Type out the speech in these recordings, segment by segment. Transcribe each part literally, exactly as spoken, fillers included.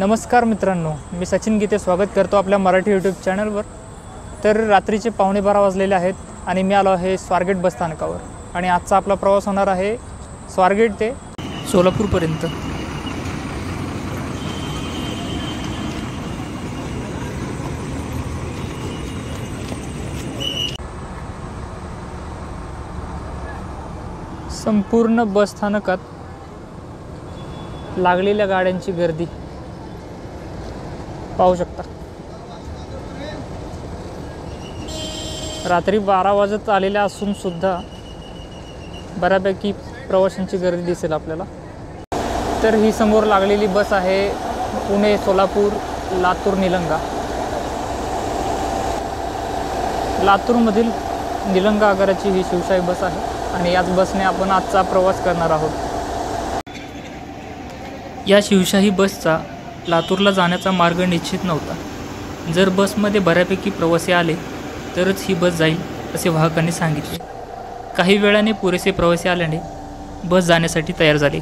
नमस्कार मित्रांनो, मी सचिन गीते स्वागत करतो आपल्या मराठी यूट्यूब चॅनलवर। तर रात्रीचे पावणे बारा वाजलेले आहेत आणि मी आलो आहे स्वारगेट बस स्थानकावर आणि आजचा आपला प्रवास होणार आहे स्वारगेट ते सोलापूरपर्यंत। संपूर्ण बस स्थानकात लागलेल्या गाड्यांची गर्दी पाहू शकता। रात्री बारा वाजत आलेल्या असून सुद्धा बऱ्यापैकी प्रवाशांची गर्दी दिसेल आपल्याला। तर ही समोर लागलेली बस आहे पुणे सोलापूर लातूर निलंगा। लातूरमधील निलंगा आगाराची ही शिवशाही बस आहे आणि याच बसने आपण आजचा प्रवास करणार आहोत। या शिवशाही बसचा लातूरला जाण्याचा मार्ग निश्चित नव्हता। जर बसमध्ये बऱ्यापैकी प्रवासी आले तरच ही बस जाईल असे वाहकांनी सांगितले। काही वेळाने पुरेसे प्रवासी आल्याने बस जाण्यासाठी तयार झाली।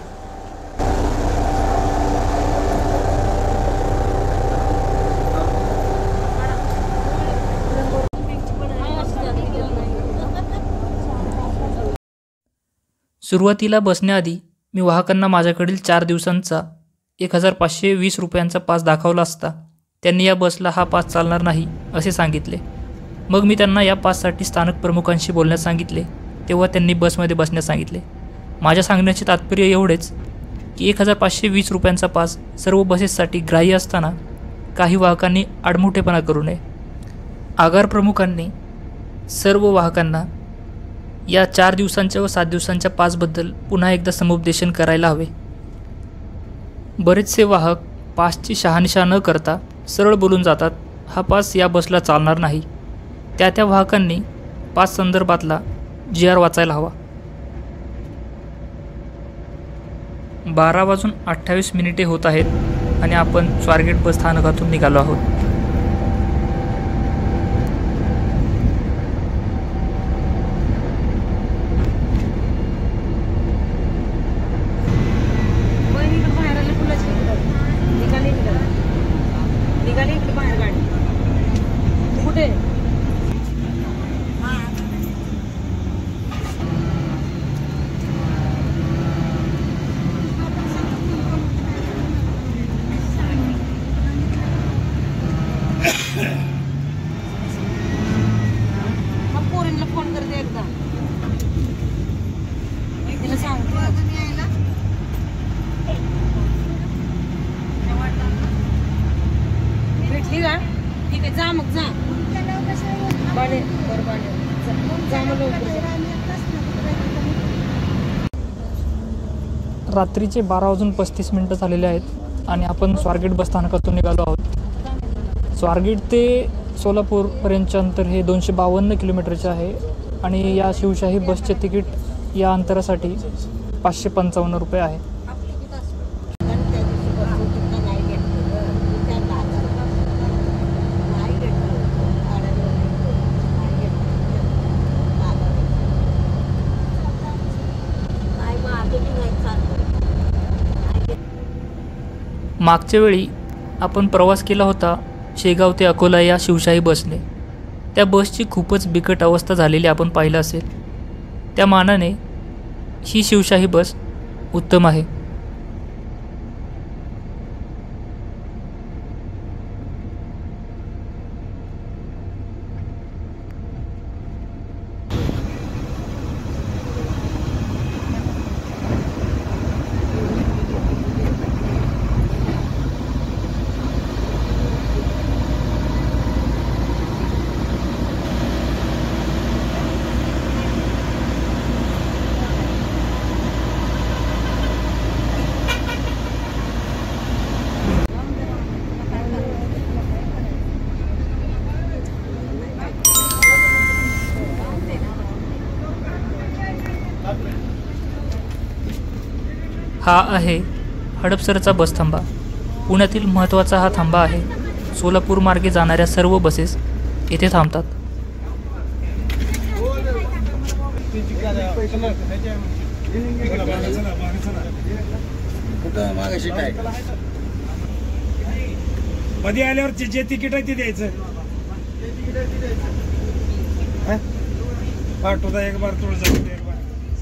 सुरुवातीला बसण्याआधी मी वाहकांना माझ्याकडील चार दिवसांचा एक हजार पाचशे वीस रुपयांचा पास दाखवला असता त्यांनी या बसला हा पास चालणार नाही असे सांगितले। मग मी त्यांना या पाससाठी स्थानक प्रमुखांशी बोलण्यास सांगितले तेव्हा त्यांनी बसमध्ये बसण्यास सांगितले। माझ्या सांगण्याचे तात्पर्य एवढेच की एक हजार पाचशे वीस रुपयांचा पास सर्व बसेससाठी ग्राह्य असताना काही वाहकांनी आडमुठेपणा करू नये। आगार प्रमुखांनी सर्व वाहकांना या चार दिवसांच्या व सात दिवसांच्या पासबद्दल पुन्हा एकदा समुपदेशन करायला हवे। बरेचसे वाहक पासची शहानिशा न करता सरळ बोलून जातात, हा पास या बसला चालणार नाही। त्या त्या वाहकांनी पास संदर्भातला जी आर वाचायला हवा। बारा वाजून अठ्ठावीस मिनिटे होत आहेत आणि आपण स्वारगेट बस स्थानकातून निघालो आहोत। रात्रीचे बारा वाजून पस्तीस मिनिटं झालेले आहेत आणि आपण स्वारगेट बस स्थानकातून निघालो आहोत। स्वारगेट ते सोलापूरपर्यंतचे अंतर हे दोनशे बावन्न किलोमीटरचे आहे आणि या शिवशाही बसचे तिकीट या अंतरासाठी पाचशे पंचावन्न रुपये आहे। मागच्या वेळी आपण प्रवास केला होता शेगाव ते अकोला या शिवशाही बसने। त्या बसची खूपच बिकट अवस्था झालेली आपण पाहिलं असेल। त्या मानाने ही शिवशाही बस उत्तम आहे। हा आहे हडपसरचा बस थांबा। पुण्यातील महत्त्वाचा हा थांबा आहे। सोलापूर मार्गे जाणाऱ्या सर्व बसेस येथे थांबतात। कुठं मागाशी काय मध्ये आल्यावर जे जे तिकीट आहे ते द्यायचं. पाठवता एक बार थोडं जाऊ एक बार.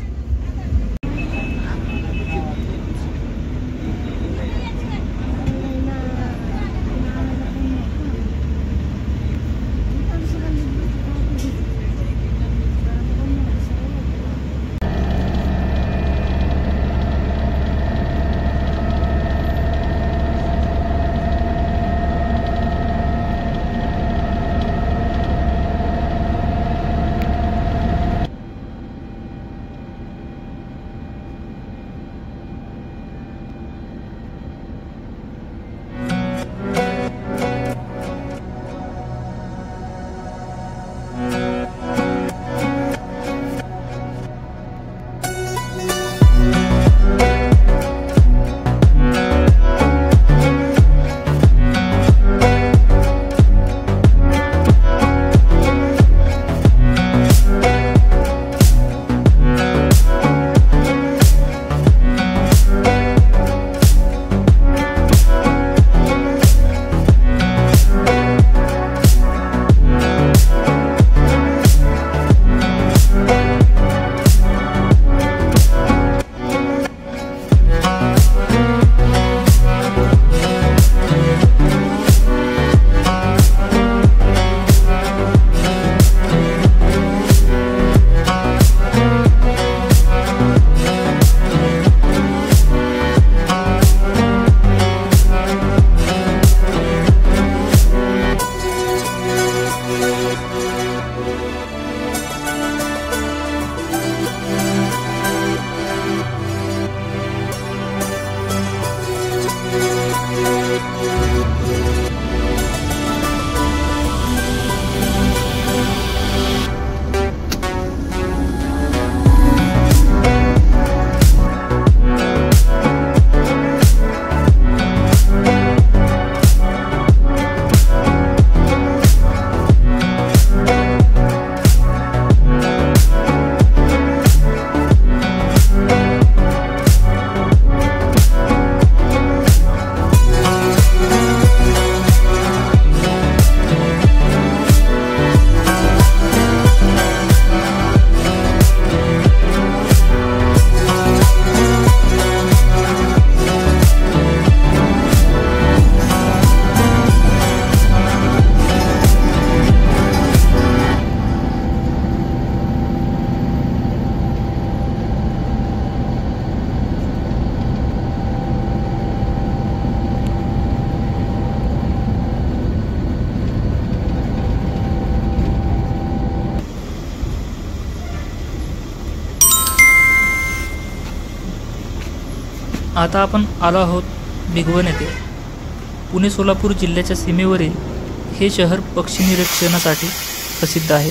आता आपण आलो आहोत भिगवण येथे. पुणे सोलापूर जिल्ह्याच्या सीमेवरील हे शहर पक्षी निरीक्षणासाठी प्रसिद्ध आहे.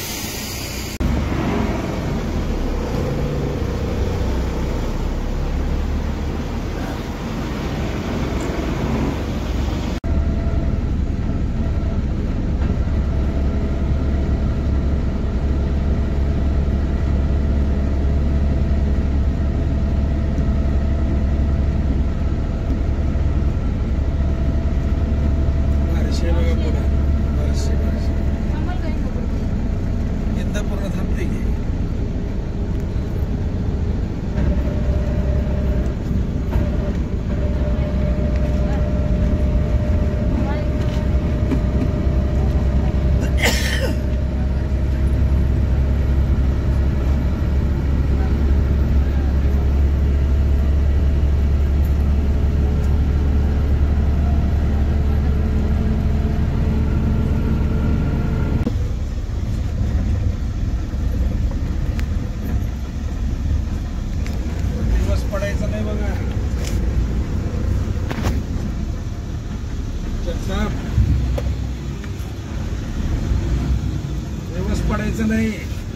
दिवस पडायचं नाही.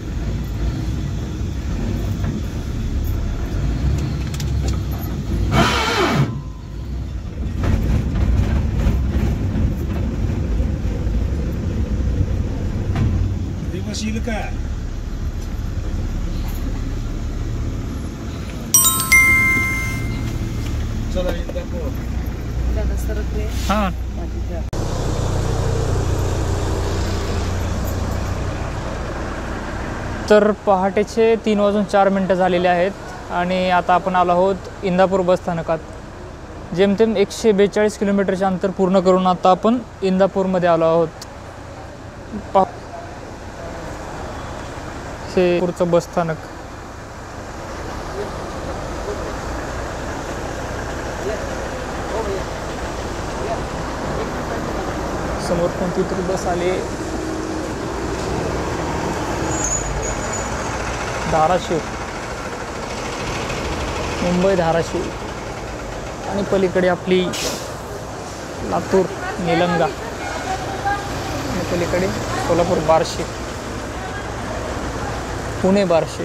दिवस येईल का? चला इंदापूर. दादा सरकवे हां माझी त्या तर पहाटेचे तीन वाजून चार मिनटं झालेले आहेत आणि आता आपण आलो आहोत इंदापूर बस स्थानकात. जेमतेम एकशे बेचाळीस किलोमीटरचे अंतर पूर्ण करून आता आपण इंदापूरमध्ये आलो आहोत. पा हे पुढचं बस स्थानक. समोर कोणती तरी बस आली. धाराशिव, मुंबई धाराशिव आणि पलीकडे आपली लातूर निलंगा आणि पलीकडे सोलापूर बार्शी, पुणे बार्शी.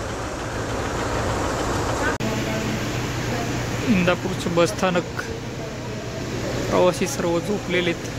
इंदापूरचे बसस्थानक. प्रवासी सर्व झोपलेलेत.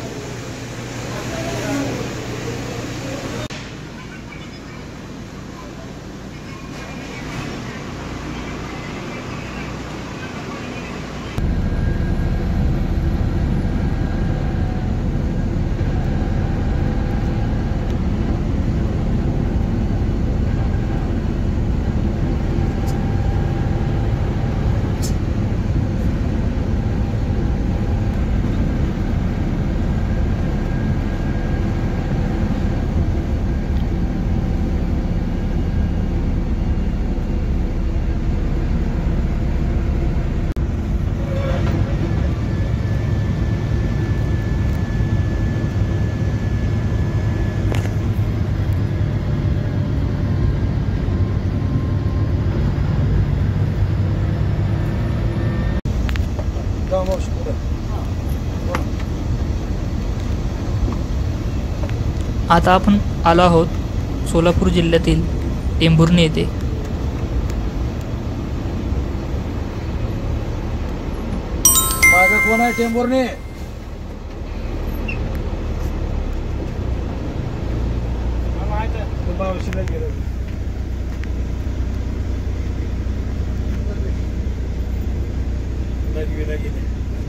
आता आपण आलो आहोत सोलापूर जिल्ह्यातील टेंभुर्णी येथे. माझं कोण आहे टेंभुर्णी? मावशीला गेलं लगवीला गेले.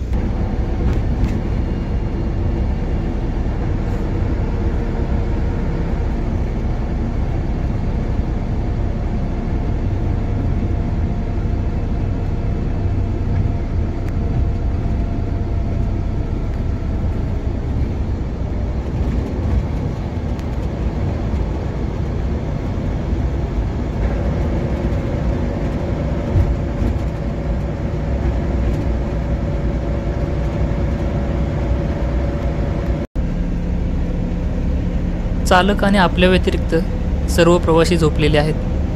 चालक आणि आपल्या व्यतिरिक्त सर्व प्रवासी झोपलेले आहेत.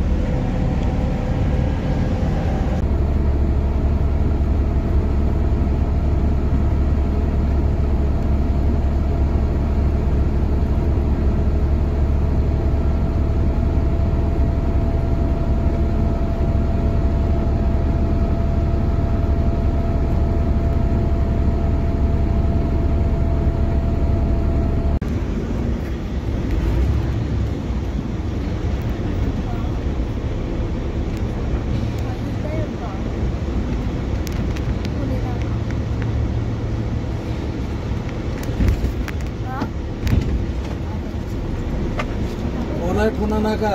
पुन्हा नका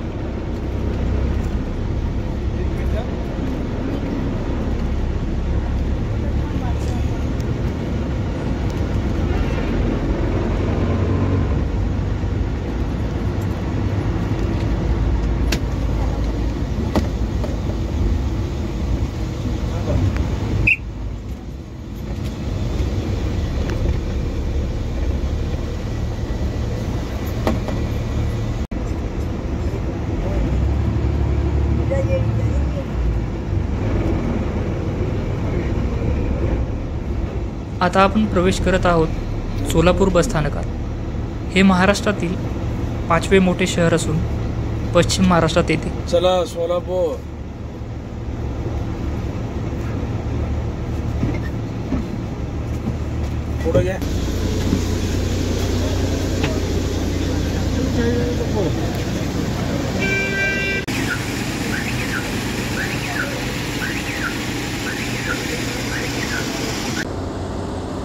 आता आपण प्रवेश करत आहोत सोलापूर बसस्थानकात. हे महाराष्ट्रातील पाचवे मोठे शहर असून पश्चिम महाराष्ट्रात येते. चला सोलापूर. पुढे घ्या.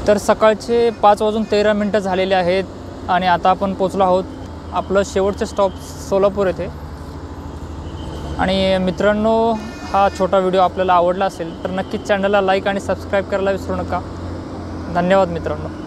तर सकाळचे पाच वाजून तेरा मिनटं झालेले आहेत आणि आता आपण पोचलो आहोत आपलं शेवटचं स्टॉप सोलापूर येथे. आणि मित्रांनो, हा छोटा व्हिडिओ आपल्याला आवडला असेल तर नक्कीच चॅनलला लाईक आणि सबस्क्राईब करायला विसरू नका. धन्यवाद मित्रांनो.